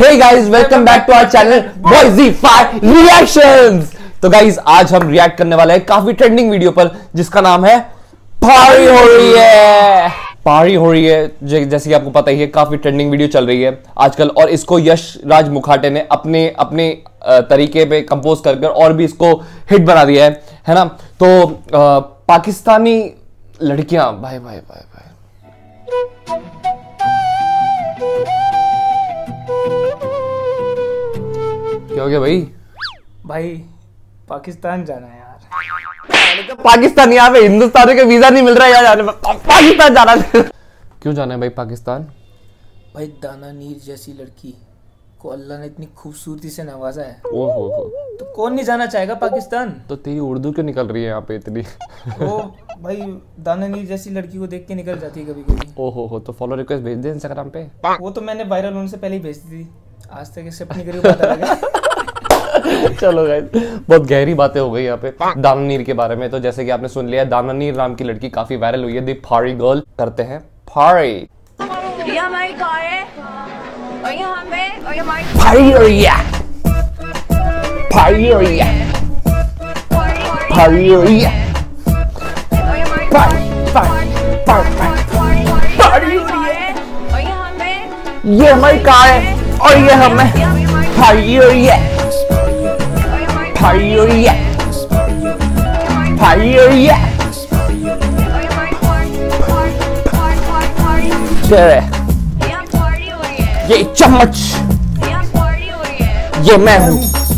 Hey guys, welcome back to our channel बॉयजी5 reactions. तो guys, आज हम रिएक्ट करने वाले हैं काफी ट्रेंडिंग वीडियो पर जिसका नाम है पारी हो रही है। पारी हो रही है जैसे कि आपको पता ही है, काफी ट्रेंडिंग वीडियो चल रही है आजकल, और इसको यश राज मुखाटे ने अपने अपने तरीके पे कंपोज कर और भी इसको हिट बना दिया है ना। तो पाकिस्तानी लड़कियां भाई भाई भाई भाई क्या हो गया भाई पाकिस्तान जाना है यार। पाकिस्तान, यहाँ पे हिंदुस्तानी का वीजा नहीं मिल रहा है यार जाने में, पाकिस्तान जाना है। क्यों जाना है भाई पाकिस्तान? भाई दाना नीर जैसी लड़की को अल्लाह ने इतनी खूबसूरती से नवाजा है। ओहो, तो कौन नहीं जाना चाहेगा पाकिस्तान। तो तेरी उर्दू क्यों निकल रही है यहाँ पे इतनी? वो भाई दाना नीर जैसी लड़की को देख के निकल जाती है कभी कभी। ओहो, तो फॉलो रिक्वेस्ट भेज दे इंस्टाग्राम पे। वो तो मैंने वायरल होने से पहले ही भेज दी थी, आज तक एक्सेप्ट नहीं करी, पता लगा। चलो गाइस, बहुत गहरी बातें हो गई यहाँ पे दाना नीर के बारे में। तो जैसे कि आपने सुन लिया, दाना नीर नाम की लड़की काफी वायरल हुई है। दी फारी गर्ल करते हैं फारी। ये हमारी कार है और ये हमें और ये हमारी फारी हो रही है, फारी हो रही है, फारी हो रही है, और ये हमारी फारी हो रही है। और ये हमें ये हमारी कार है और ये हमें फारी हो रही है, फारी हो रही है, फारी हो रही है। ये चम्मच, ये मैं हूँ।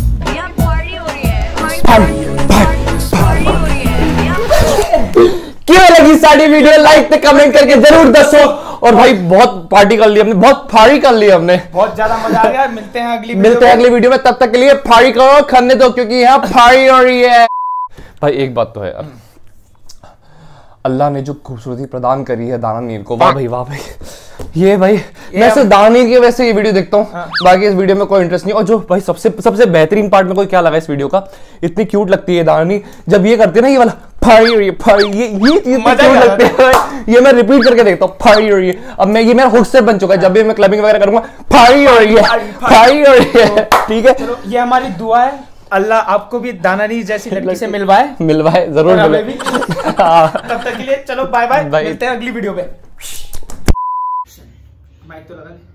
क्यों लगी सारी वीडियो? लाइक पे कमेंट करके जरूर दसो। और भाई बहुत पार्टी कर ली हमने, बहुत फाड़ी कर ली हमने, बहुत ज्यादा मजा आ गया। मिलते हैं अगली वीडियो में। तब तक के लिए फाड़ी करो, खाने दो, क्योंकि यहाँ फाड़ी हो रही है। भाई एक बात तो है यार, अल्लाह ने जो खूबसूरती प्रदान करी है दाना नीर को, वाह भाई वाह भाई। ये भाई मैं सिर्फ दाना नीर की वजह से ये वीडियो देखता हूँ, बाकी इस वीडियो में कोई इंटरेस्ट नहीं। और जो भाई सबसे बेहतरीन पार्ट में कोई क्या लगा इस वीडियो का, इतनी क्यूट लगती है दाना नीर जब ये करती है ना, ये वाला फाड़ी हो रही है, फाड़ी, ये चीज क्यूट लगती है। ये मैं रिपीट करके देखता हूँ, फाड़ी हो रही है। अब मैं ये मेरा हुक से बन चुका है, जब भी मैं क्लबिंग वगैरह करूंगा, फाड़ी हो रही है, फाड़ी हो रही है। ठीक है, चलो ये हमारी दुआ है, अल्लाह आपको भी दाना नीर जैसी लड़की से मिलवाए जरूर मिले। तब तक के लिए चलो बाय बाय, मिलते हैं अगली वीडियो पे। माइक तो लगा ले।